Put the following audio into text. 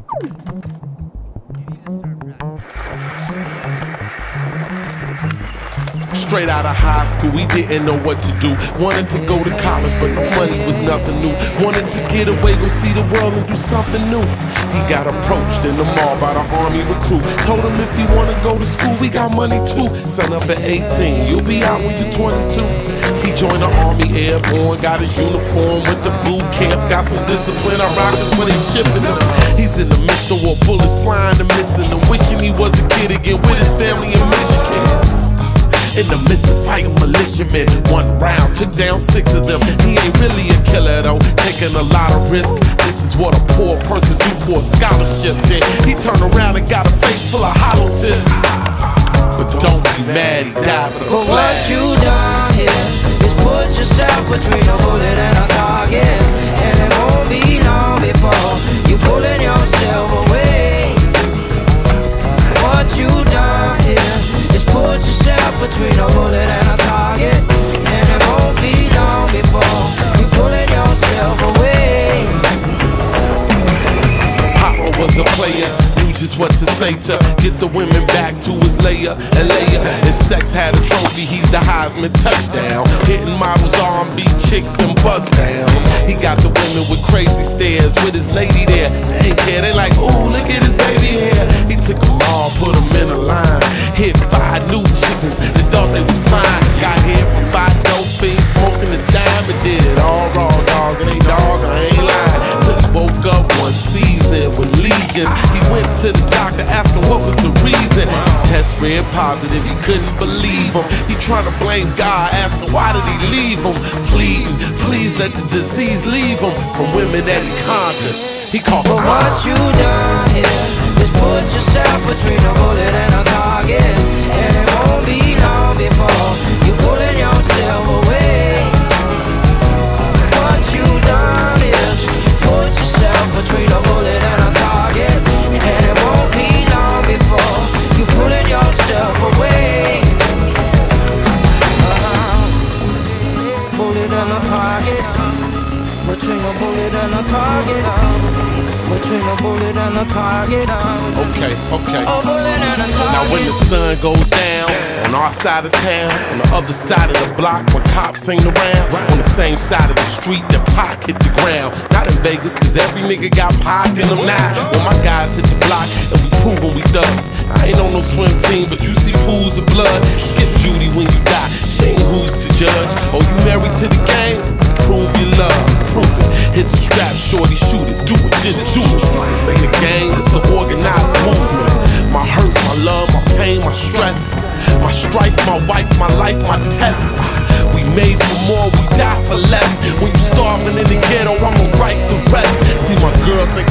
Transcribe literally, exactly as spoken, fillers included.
Straight out of high school, he didn't know what to do. Wanted to go to college, but no money was nothing new. Wanted to get away, go see the world and do something new. He got approached in the mall by the army recruit. Told him if he wanna go to school, we got money too. Sign up at eighteen, you'll be out when you're twenty-two. He joined the Army Airborne, got his uniform with the boot camp. Got some discipline, I rock us when they shipping him. He's in the midst of war, bullets flying and missing him. Wishing he was a kid again with his family in Michigan. In the midst of fighting militiamen, one round took down six of them. He ain't really a killer though, taking a lot of risk. This is what a poor person do for a scholarship. Then he turned around and got a face full of hollow tips. But don't be mad, he died for the but flag. What you done here is put yourself between a bullet and a target, and it won't be long before you pulling yourself away. What you done here is put yourself between a bullet and a target, and it won't be long before you pulling yourself away. Papa was a player, knew just what to say to get the women back to his layer and layer. If sex had a trophy, he's the Heisman touchdown. Hitting models, R and B chicks and buzz downs. He got the women with crazy stares with his lady there. They ain't care, they like, ooh, look at his baby hair. He took them all, put them in a line. Hit five new chickens, they thought they was fine. Got here from five dope fiends, smoking the dime, but did it all raw, dog. It ain't dog, I ain't lying. Till he woke up one season with legions. He went to the doctor asking what was the reason. Test read positive, he couldn't believe him. He tried to blame God, asking why did he leave him. Pleading, please let the disease leave him from women that he conquered. He called But what you done here is put yourself between a bullet and a target, and it won't be long before you pulling yourself away. What you done is put yourself between a bullet and a target, and it won't be long before you pulling yourself away. Uh-huh. Bullet and a target, between a bullet and a target, between a bullet and a target. Okay, okay. A bullet and a target. Now when the sun goes down on our side of town, on the other side of the block when cops ain't around, on the same side of the street that Pac hit the ground. Not in Vegas, cause every nigga got Pac in them now. When my guys hit the block and we provin' we thugs. I ain't on no swim team, but you see pools of blood. Skip Judy when you die, she ain't who's to judge. Oh, you married to the game? Prove your love, prove it. Hit the strap, shorty, shoot it, do it, just do it. This ain't a game, it's an organized movement. My hurt, my love, my pain, my stress, my strife, my wife, my life, my test. We made for more, we die for less. When you starving in the ghetto, I'ma write the rest. See my girl think